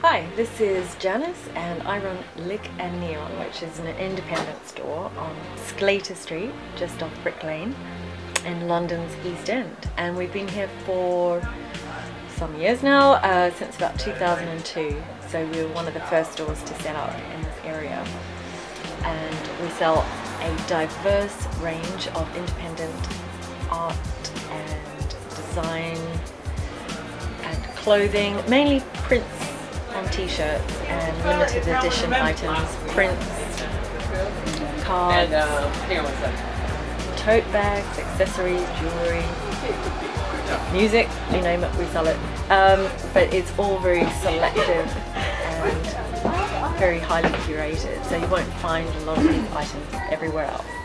Hi, this is Janice and I run Lik Neon, which is an independent store on PocketHighStreet, just off Brick Lane in London's East End. And we've been here for some years now, since about 2002. So we were one of the first stores to set up in this area. And we sell a diverse range of independent art and design and clothing, mainly prints on t-shirts and limited edition items, prints, cards, tote bags, accessories, jewellery, music, you name it, we sell it. But it's all very selective and very highly curated, so you won't find a lot of these items everywhere else.